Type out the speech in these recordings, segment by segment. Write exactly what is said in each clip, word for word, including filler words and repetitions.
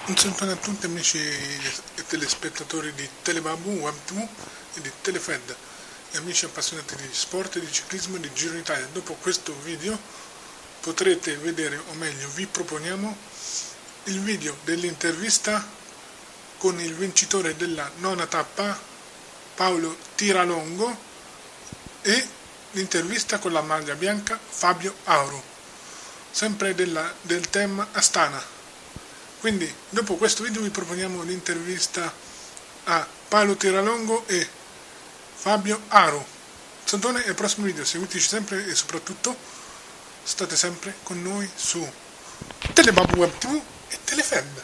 Un saluto a tutti amici e telespettatori di Telebabu, WebTV e di Telefed e amici appassionati di sport, di ciclismo e di Giro d'Italia. Dopo questo video potrete vedere, o meglio vi proponiamo, il video dell'intervista con il vincitore della nona tappa, Paolo Tiralongo, e l'intervista con la maglia bianca, Fabio Aru, sempre della, del tema Astana. Quindi dopo questo video vi proponiamo l'intervista a Paolo Tiralongo e Fabio Aru. Salutone e al prossimo video, seguiteci sempre e soprattutto state sempre con noi su Telebabu WebTV e Telefed.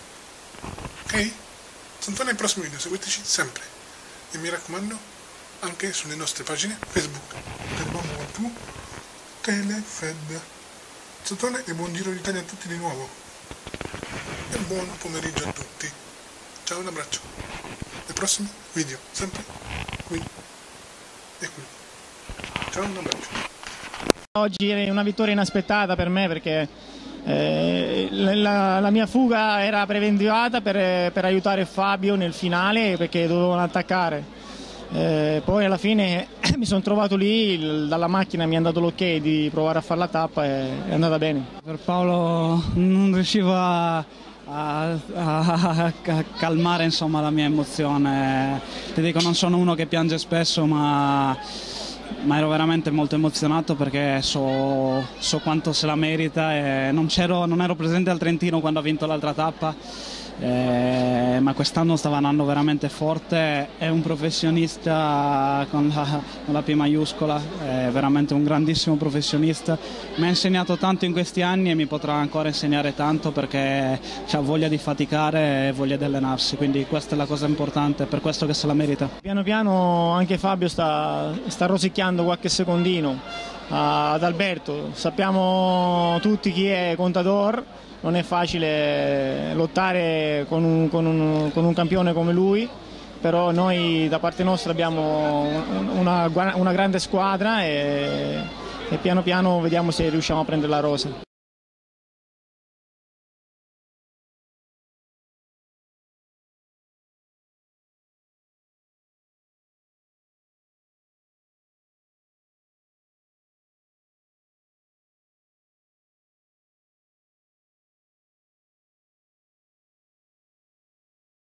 Ok? Salutone al prossimo video, seguiteci sempre e mi raccomando anche sulle nostre pagine Facebook Telebabu WebTV, Telefed. Salutone e buon Giro d'Italia a tutti di nuovo. E buon pomeriggio a tutti. Ciao, un abbraccio. Ai prossimi video, sempre qui e qui. Ciao, un abbraccio. Oggi è una vittoria inaspettata per me perché eh, la, la mia fuga era preventivata per, per aiutare Fabio nel finale perché dovevano attaccare. Eh, poi alla fine mi sono trovato lì, il, dalla macchina mi è dato l'ok di provare a fare la tappa e è andata bene. Per Paolo non riuscivo a A, a, a calmare insomma la mia emozione. Ti dico, non sono uno che piange spesso, ma, ma ero veramente molto emozionato perché so, so quanto se la merita e non, c'ero, non ero presente al Trentino quando ha vinto l'altra tappa, eh, ma quest'anno stava andando veramente forte. È un professionista con la, con la P maiuscola, è veramente un grandissimo professionista. Mi ha insegnato tanto in questi anni e mi potrà ancora insegnare tanto perché ha voglia di faticare e voglia di allenarsi, quindi questa è la cosa importante, è per questo che se la merita. Piano piano anche Fabio sta, sta rosicchiando qualche secondino uh, ad Alberto. Sappiamo tutti chi è Contador, non è facile lottare con un, con un, con un campione come lui, però noi da parte nostra abbiamo una, una grande squadra e, e piano piano vediamo se riusciamo a prendere la rosa.